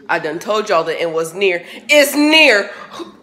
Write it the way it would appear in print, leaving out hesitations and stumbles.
I done told y'all the end was near. It's near.